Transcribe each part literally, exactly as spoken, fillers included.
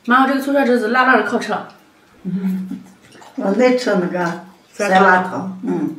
妈，这个醋烧汁是辣辣的好吃。 嗯，我爱吃那个酸辣汤。嗯。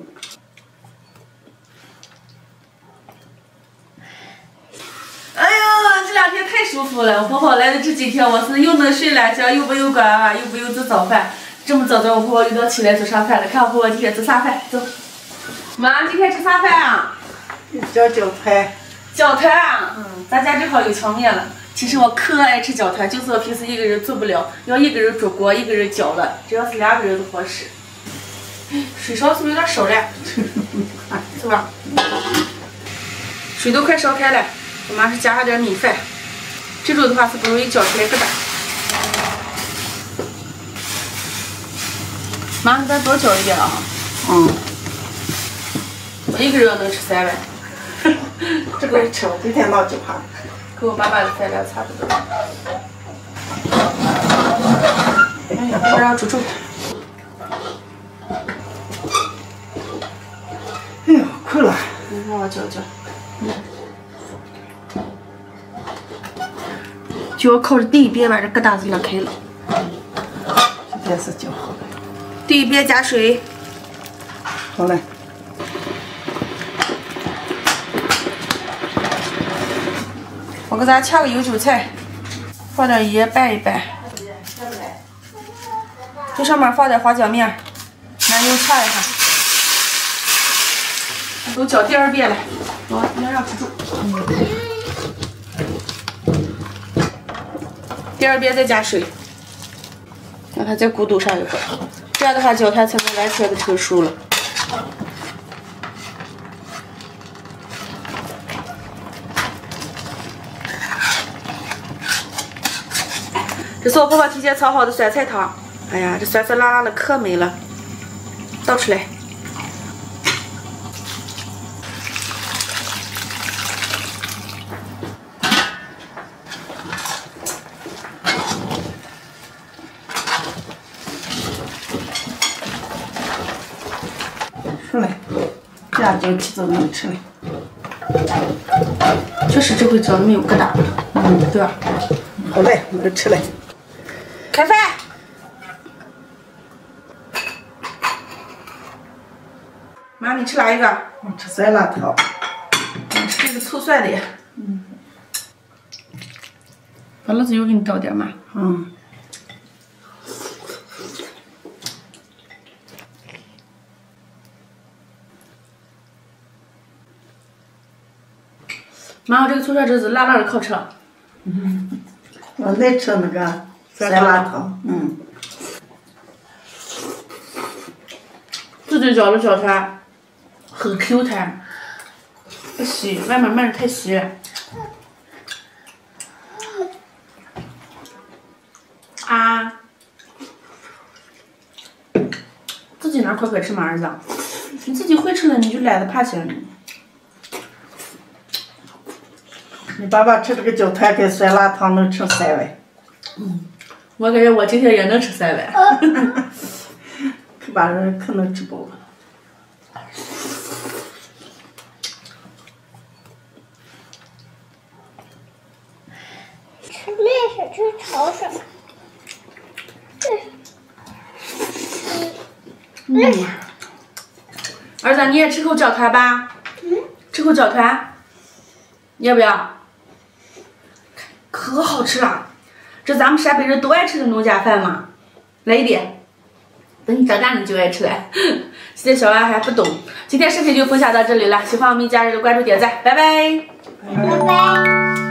哎呦，这两天太舒服了！我婆婆来的这几天，我是又能睡懒觉，又不用管啊，又不用做早饭。这么早早，我婆婆又要起来做上饭了。看我婆婆今天做啥饭？走。妈，今天吃啥饭啊？ 叫饺团。 饺团啊！嗯，咱家正好有荞面了。其实我可爱吃饺团，就是我平时一个人做不了，要一个人煮锅，一个人搅的，只要是两个人都好使。水烧是不是有点少了？是吧？水都快烧开了，我妈是加上点米饭，这种的话是不容易搅出来疙瘩。妈，你再多搅一点啊！ 嗯。 我一个人能吃三碗。 这个吃，我今天闹几盘。 跟我爸爸的饭量差不多。哎呀，我让煮煮。 哎呦，困了。 你让我搅搅。就要靠着第一遍把这疙瘩子拉开了。 今天是搅好了。 第一遍加水。 好嘞。 我给咱切个油韭菜，放点盐拌一拌，这上面放点花椒面，拿油切一下。都搅第二遍了，我要让吃住。第二遍再加水，让它再咕嘟上一会儿，这样的话搅它才能完全的成熟了。这是我婆婆提前炒好的酸菜汤，哎呀，这酸酸辣辣的可美了，倒出来。 出来，这样就起早能吃了。 确实这回饺子没有疙瘩，嗯，对吧？ 好嘞，我就吃了。 开饭。妈，你吃哪一个？ 我吃酸辣汤。 我吃这个醋蒜的呀。嗯。把辣子油给你倒点嘛。 嗯。 妈，这个醋烧汁是辣辣的好吃。 嗯。我爱吃那个酸辣汤。嗯。 自己搅的饺团很 Q 弹，不稀，外面卖的太稀了。啊！自己拿快快吃嘛，儿子。你自己会吃了，你就懒得爬起来。 你爸爸吃这个饺团跟酸辣汤能吃三碗。 嗯，我感觉我今天也能吃三碗。 可把人可能吃饱了。 吃面是吃炒什么？ 嗯。儿子，你也吃口饺团吧。嗯。吃口饺团，你要不要？可好吃了，这咱们陕北人都爱吃的农家饭嘛。来一点。等你长大你就爱吃了，现在小娃还不懂。今天视频就分享到这里了，喜欢我们一家人的关注点赞，拜拜。 拜拜。